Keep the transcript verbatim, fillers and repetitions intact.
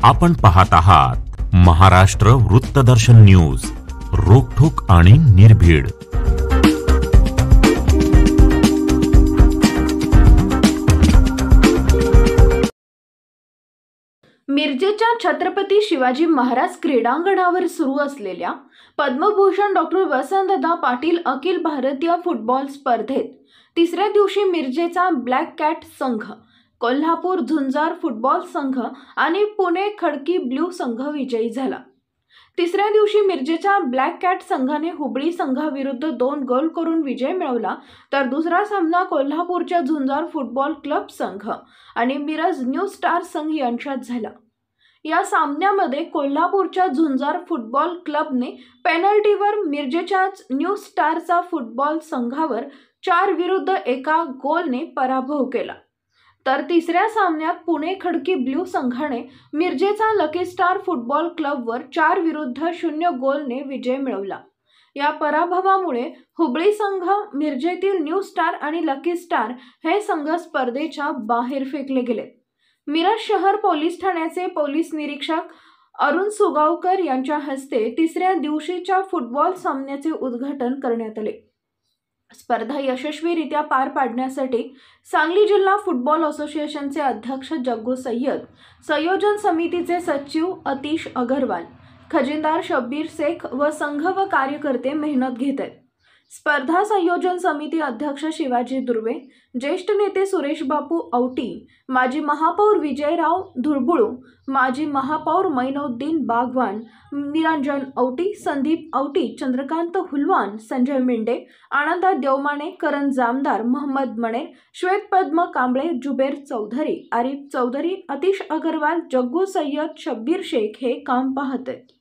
आपण पाहत आहात महाराष्ट्र वृत्तदर्शन न्यूज, रोखठोक आणि निर्भीड। मिरजेच्या छत्रपती शिवाजी महाराज क्रीडांगणावर सुरू असलेल्या पद्मभूषण डॉक्टर वसंतदादा पाटील अखिल भारतीय फुटबॉल स्पर्धेत तिसऱ्या दिवशी मिरजेचा ब्लॅक कॅट संघ, कोल्हापूर झुंजार फुटबॉल संघ आणि पुणे खडकी ब्लू संघ विजयी झाला। तिसऱ्या दिवशी मिरजेच्या ब्लॅक कॅट संघाने हुबळी संघाविरुद्ध दोन गोल करून विजय मिळवला, तर दुसरा सामना कोल्हापूरच्या झुंजार फुटबॉल क्लब संघ आणि मिरज न्यू स्टार संघ यांच्यात झाला। या सामन्यामध्ये कोल्हापूरच्या झुंजार फुटबॉल क्लबने पेनल्टीवर मिरजेच्या न्यू स्टारचा फुटबॉल संघावर चार विरुद्ध एका गोलने पराभव केला, तर तिसऱ्या सामन्यात पुणे खडकी ब्लू संघाने मिरजेचा लकी स्टार फुटबॉल क्लबवर चार विरुद्ध शून्य गोलने विजय मिळवला। या पराभवामुळे हुबळी संघ, मिरजेतील न्यू स्टार आणि लकी स्टार हे संघ स्पर्धेच्या बाहेर फेकले गेले। मिरज शहर पोलीस ठाण्याचे पोलीस निरीक्षक अरुण सुगावकर यांच्या हस्ते तिसऱ्या दिवशीच्या फुटबॉल सामन्याचे उद्घाटन करण्यात आले। स्पर्धा यशस्वीरित्या पार पाडण्यासाठी सांगली जिल्हा फुटबॉल असोसिएशनचे अध्यक्ष जग्गू सय्यद, संयोजन समितीचे सचिव अतिश अगरवाल, खजिनदार शब्बीर शेख व संघ व कार्यकर्ते मेहनत घेत आहेत। स्पर्धा संयोजन समिती अध्यक्ष शिवाजी दुर्वे, ज्येष्ठ नेते सुरेश बापू औटी, माजी महापौर विजयराव धुळबुळू, माजी महापौर मैनउद्दीन बागवान, निरंजन औटी, संदीप औटी, चंद्रकांत हुलवान, संजय मेंढे, आनंदा देवमाने, करण जामदार, मोहम्मद मणे, श्वेत पद्म कांबळे, जुबेर चौधरी, आरिफ चौधरी, अतिश अगरवाल, जग्गू सय्यद, शब्बीर शेख हे काम पाहत आहेत।